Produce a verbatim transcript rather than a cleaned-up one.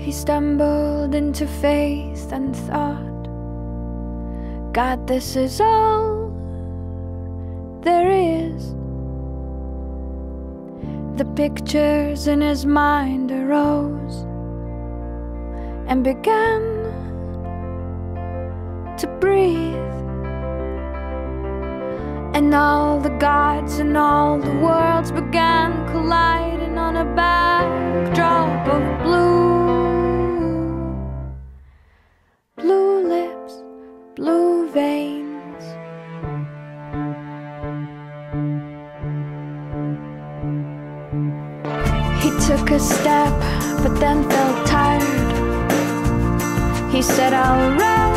he stumbled into faith and thought, God, this is all there is. The pictures in his mind arose and began to breathe. And all the gods and all the worlds began colliding on a backdrop of blue. Blue lips, blue veins. He took a step, but then felt tired. He said, I'll rest